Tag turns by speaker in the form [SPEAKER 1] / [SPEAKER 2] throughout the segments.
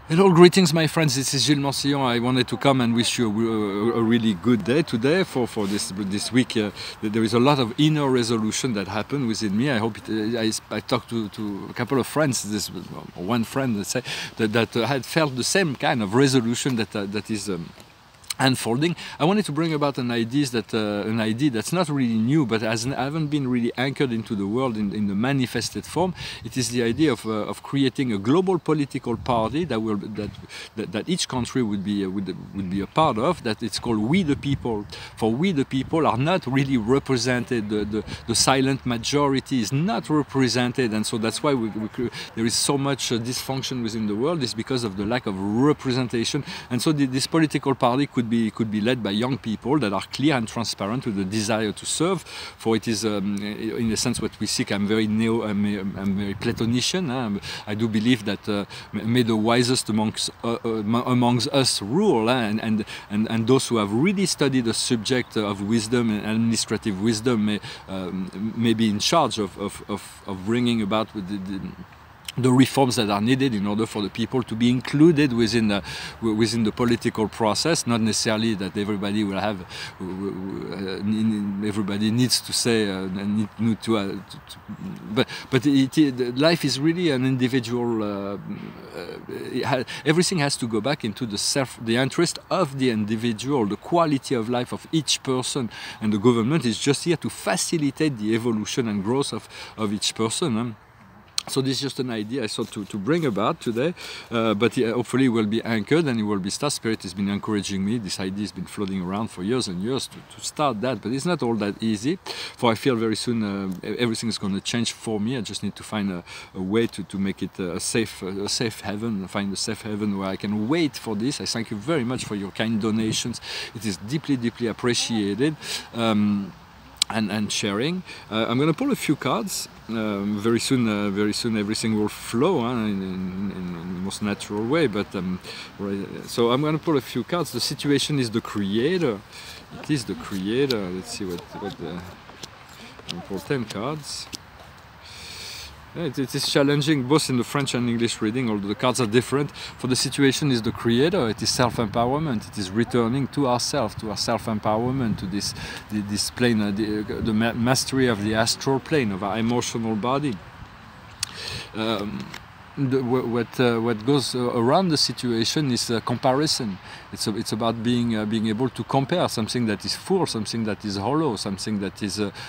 [SPEAKER 1] Hello, greetings, my friends. This is Gilles Mansillon. I wanted to come and wish you a really good day today for this week. There is a lot of inner resolution that happened within me. I hope I talked to a couple of friends. One friend, let's say, that had felt the same kind of resolution that is unfolding. I wanted to bring about an idea that's not really new, but haven't been really anchored into the world in the manifested form. It is the idea of creating a global political party that each country would be a part of. That it's called We the People. For we the people are not really represented. The silent majority is not represented, and so that's why there is so much dysfunction within the world. Is because of the lack of representation, and so this political party could be led by young people that are clear and transparent with the desire to serve. For it is, in a sense, what we seek. I'm very very Platonician. I do believe that may the wisest amongst us rule, and those who have really studied the subject of wisdom and administrative wisdom may be in charge of bringing about the reforms that are needed in order for the people to be included within the political process. Not necessarily that everybody will have, everybody needs to say, but life is really an individual. Everything has to go back into the interest of the individual, the quality of life of each person, and the government is just here to facilitate the evolution and growth of each person. So this is just an idea I thought to bring about today, but hopefully it will be anchored and it will be Star Spirit has been encouraging me. This idea has been floating around for years and years to start that, but it's not all that easy. For I feel very soon everything is going to change for me. I just need to find a way to make it a safe haven, find a safe haven where I can wait for this. I thank you very much for your kind donations. It is deeply, deeply appreciated. And sharing. I'm going to pull a few cards. Very soon everything will flow in the most natural way. But so I'm going to pull a few cards. The situation is the creator. It is the creator. Let's see what I'll pull 10 cards. It is challenging both in the French and English reading, although the cards are different. For the situation is the creator, it is self-empowerment, it is returning to ourselves, to our self-empowerment, to this plane, the mastery of the astral plane, of our emotional body. What goes around the situation is comparison. It's about being able to compare something that is full, something that is hollow, something that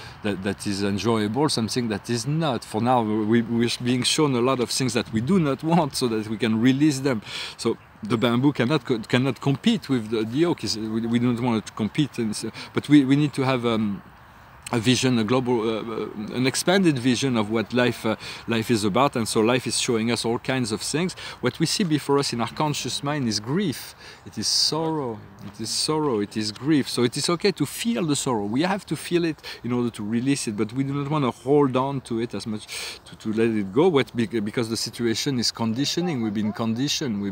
[SPEAKER 1] is enjoyable, something that is not. For now, we're being shown a lot of things that we do not want, so that we can release them. So the bamboo cannot compete with the oak. We don't want to compete, but we need to have a vision, a global, an expanded vision of what life is about, and so life is showing us all kinds of things. What we see before us in our conscious mind is grief. It is sorrow. It is sorrow. It is grief. So it is okay to feel the sorrow. We have to feel it in order to release it, but we do not want to hold on to it as much to let it go. Because the situation is conditioning. We've been conditioned.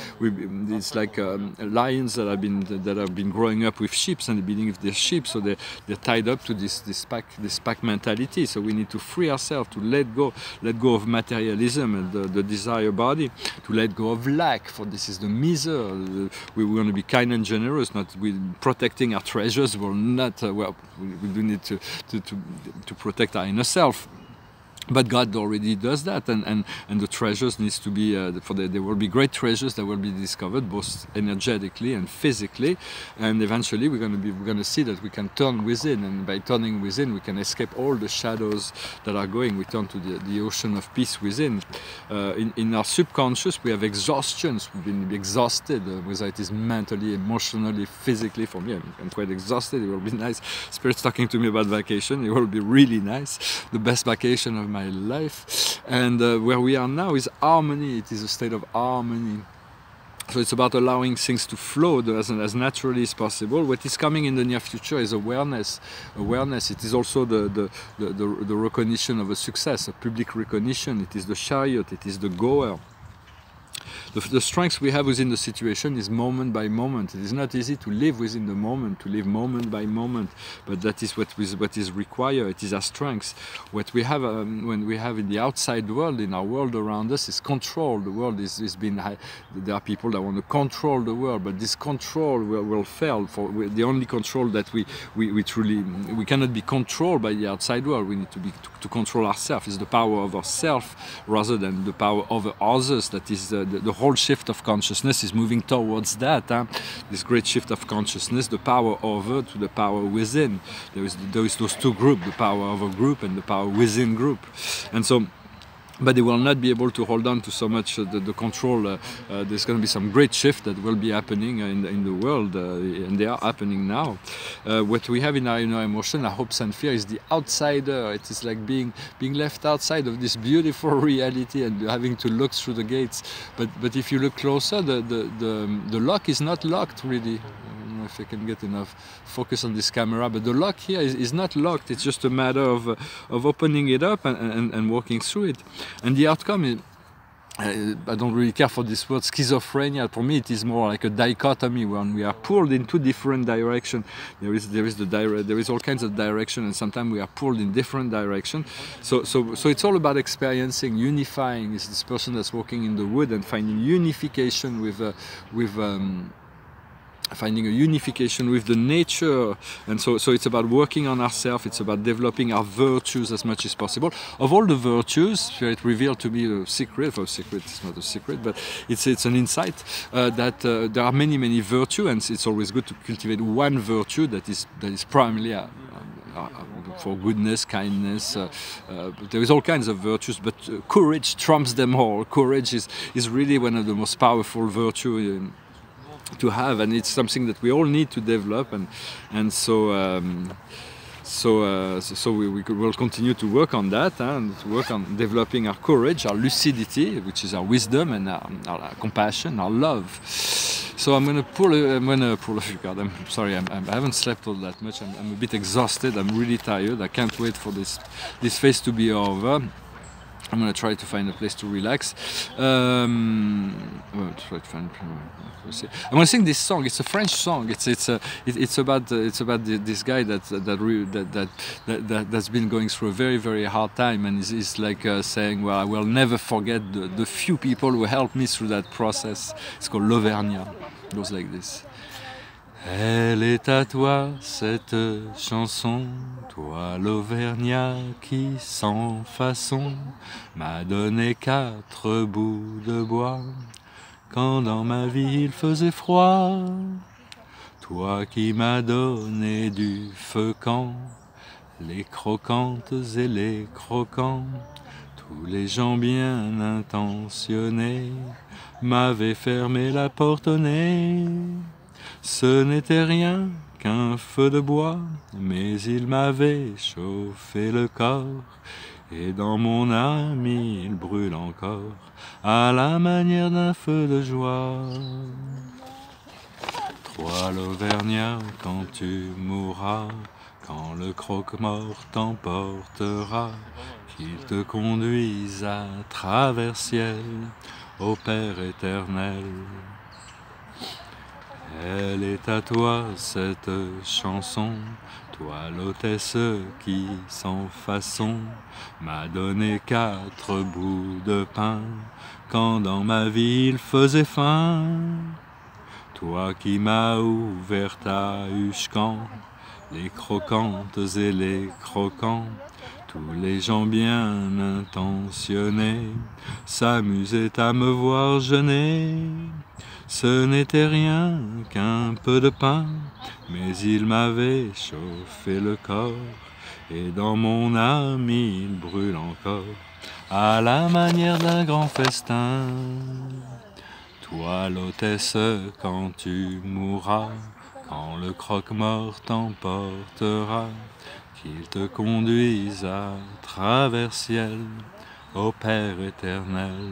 [SPEAKER 1] It's like lions that have been growing up with sheep and they believe they're sheep, so they're tied up to this pack mentality. So we need to free ourselves, to let go of materialism and the desire body, to let go of lack. For this is the miser. We want to be kind and generous. Not protecting our treasures. Will not. We do need to protect our inner self. But God already does that, and the treasures needs to be there will be great treasures that will be discovered both energetically and physically, and eventually we're going to see that we can turn within, and by turning within we can escape all the shadows that are going. We turn to the ocean of peace within. In our subconscious we have exhaustions. We've been exhausted, whether it is mentally, emotionally, physically. For me, I'm quite exhausted. It will be nice. Spirit's talking to me about vacation. It will be really nice. The best vacation of my life. And where we are now is harmony. It is a state of harmony. So it's about allowing things to flow as naturally as possible. What is coming in the near future is awareness. Awareness. It is also the recognition of a success, a public recognition. It is the chariot. It is the goer. The strength we have within the situation is moment by moment. It is not easy to live within the moment, to live moment by moment, but that is what is required. It is our strength. What we have when we have in the outside world, in our world around us, is control. The world is being there are people that want to control the world, but this control will fail. The only control that we cannot be controlled by the outside world. We need to control ourselves. It's the power of ourselves rather than the power over others. That is the whole shift of consciousness is moving towards that. This great shift of consciousness, the power over to the power within. There is those two groups, the power of a group and the power within group, and so. But they will not be able to hold on to so much the control. There's going to be some great shift that will be happening in the world, and they are happening now. What we have in our emotion, our hopes and fear, is the outsider. It is like being left outside of this beautiful reality and having to look through the gates. But if you look closer, the lock is not locked really. If I can get enough focus on this camera, but the lock here is not locked. It's just a matter of opening it up and walking through it. And the outcome is, I don't really care for this word schizophrenia. For me, it is more like a dichotomy when we are pulled in two different directions. There is all kinds of direction, and sometimes we are pulled in different directions. So it's all about experiencing, unifying. It's this person that's walking in the wood and finding unification finding a unification with the nature, and so it's about working on ourselves. It's about developing our virtues as much as possible. Of all the virtues, Spirit revealed to me a secret. Well, secret is not a secret, but it's an insight that there are many virtues, and it's always good to cultivate one virtue that is primarily for goodness, kindness. There is all kinds of virtues, but courage trumps them all. Courage is really one of the most powerful virtues to have, and it's something that we all need to develop, and so we will continue to work on that, and to work on developing our courage, our lucidity, which is our wisdom, and our compassion, our love. So I'm going to pull God, I'm sorry, I haven't slept all that much. I'm a bit exhausted. I'm really tired. I can't wait for this phase to be over. I'm going to try to find a place to relax. I'm going to sing this song. It's a French song. It's about this guy that's been going through a very hard time, and is like saying, well, I will never forget the few people who helped me through that process. It's called L'Auvergnat. It goes like this. Elle est à toi cette chanson, toi l'Auvergnat qui sans façon m'a donné 4 bouts de bois quand dans ma vie il faisait froid. Toi qui m'as donné du feu quand les croquantes et les croquants, tous les gens bien intentionnés m'avaient fermé la porte au nez. Ce n'était rien qu'un feu de bois, mais il m'avait chauffé le corps, et dans mon âme il brûle encore, à la manière d'un feu de joie. Toi l'Auvergnat, quand tu mourras, quand le croque-mort t'emportera, qu'il te conduise à travers ciel, au Père éternel. Elle est à toi cette chanson, toi l'hôtesse qui sans façon m'a donné 4 bouts de pain quand dans ma vie il faisait faim. Toi qui m'as ouvert ta huche quand les croquantes et les croquants, tous les gens bien intentionnés s'amusaient à me voir jeûner. Ce n'était rien qu'un peu de pain, mais il m'avait chauffé le corps, et dans mon âme il brûle encore, à la manière d'un grand festin. Toi l'hôtesse, quand tu mourras, quand le croque-mort t'emportera, qu'il te conduise à travers ciel, au Père éternel.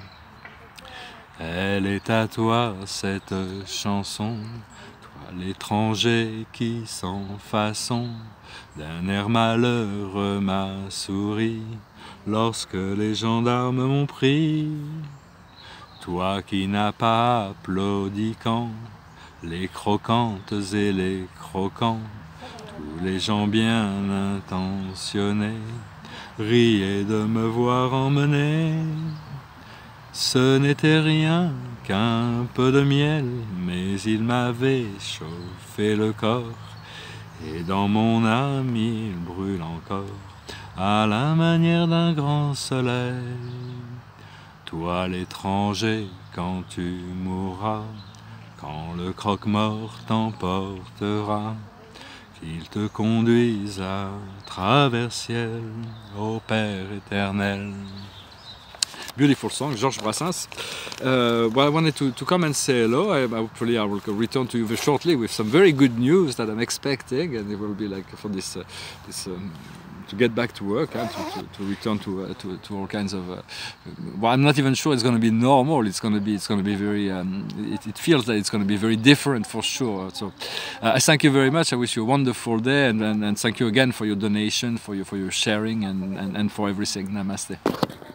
[SPEAKER 1] Elle est à toi cette chanson, toi l'étranger qui sans façon, d'un air malheureux m'a souri, lorsque les gendarmes m'ont pris. Toi qui n'as pas applaudi quand les croquantes et les croquants, tous les gens bien intentionnés, riaient de me voir emmener. Ce n'était rien qu'un peu de miel, mais il m'avait chauffé le corps, et dans mon âme il brûle encore, à la manière d'un grand soleil. Toi l'étranger, quand tu mourras, quand le croque-mort t'emportera, qu'il te conduise à travers ciel, au Père éternel. Beautiful song, Georges Brassens. Well, I wanted to come and say hello. Hopefully I will return to you very shortly with some very good news that I'm expecting, and it will be like for this to get back to work and to return to all kinds of. Well, I'm not even sure it's going to be normal. It's going to be very. It feels that it's going to be very different for sure. So I thank you very much. I wish you a wonderful day, and thank you again for your donation, for your sharing, and for everything. Namaste.